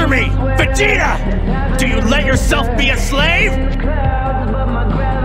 Answer me! Vegeta! Do you let yourself be a slave?